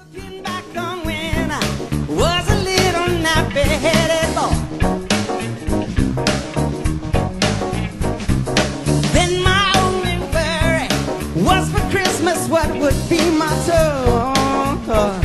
Looking back on when I was a little nappy-headed boy, then my only worry was for Christmas what would be my toy.